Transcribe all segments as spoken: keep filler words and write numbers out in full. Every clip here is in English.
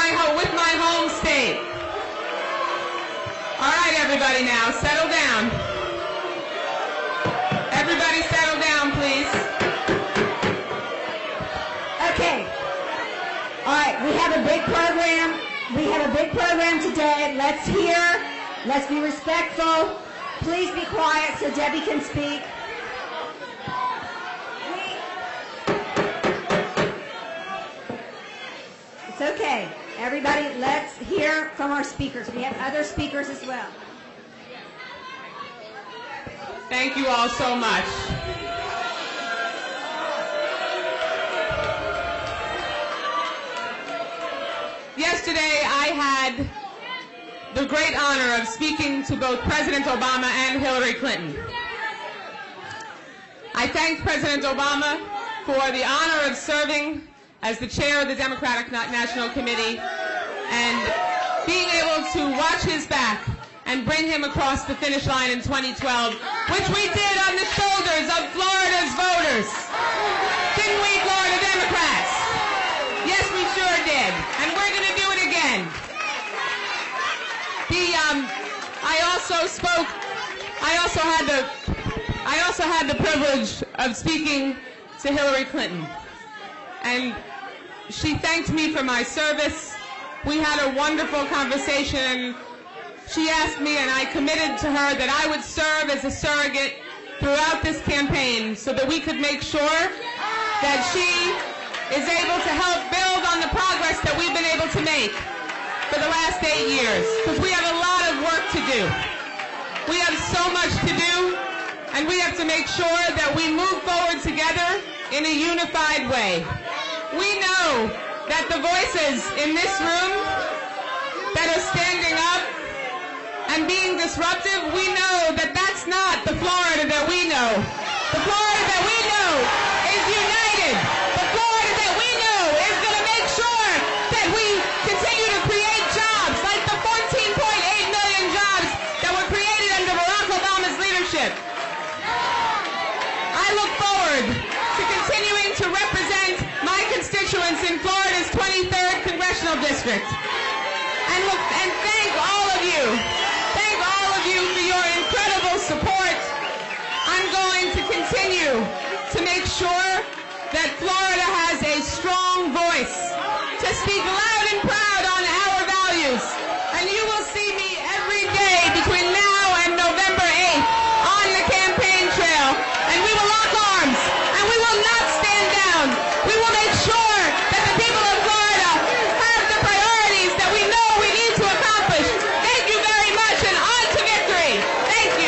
my, ho with my home state. All right, everybody now, settle down. Everybody settle down, please. Okay. All right, we have a big program. We have a big program today. Let's hear. Let's be respectful. Please be quiet so Debbie can speak. It's okay. Everybody, let's hear from our speakers. We have other speakers as well. Thank you all so much. Yesterday, I had the great honor of speaking to both President Obama and Hillary Clinton. I thanked President Obama for the honor of serving as the chair of the Democratic National Committee and being able to watch his back and bring him across the finish line in twenty twelve, which we did on the shoulders of Florida's voters. Didn't we, Florida Democrats? Yes, we sure did. And we're going to do it again. The, um, I also spoke, I also had the, I also had the privilege of speaking to Hillary Clinton. And she thanked me for my service. We had a wonderful conversation, and she asked me, and I committed to her that I would serve as a surrogate throughout this campaign so that we could make sure that she is able to help build on the progress that we've been able to make for the last eight years, because we have a lot of work to do. We have so much to do, and we have to make sure that we move forward together in a unified way. We know that the voices in this room that are standing up and being disruptive, we know that that's not the Florida that we know. The Florida that we know is united. The Florida that we know is going to make sure that we continue to create jobs like the fourteen point eight million jobs that were created under Barack Obama's leadership. I look forward to continuing to represent my constituents in Florida's twenty-third Congressional District. And, look, and thank all of you. Thank all of you for your incredible support. I'm going to continue to make sure that Florida has a strong voice to speak loud and proud on our values. And you will see me every day between now and November eighth on the campaign trail. And we will lock arms. And we will not stand down. We will make sure that the people of Florida have the priorities that we know we need to accomplish. Thank you very much, and on to victory. Thank you.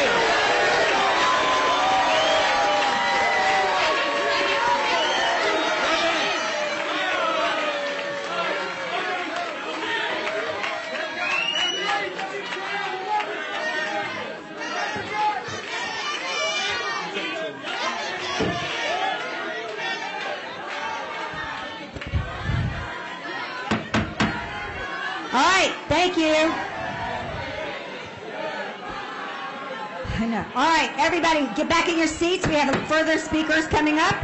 All right, thank you. I know. All right, everybody, get back in your seats. We have further speakers coming up.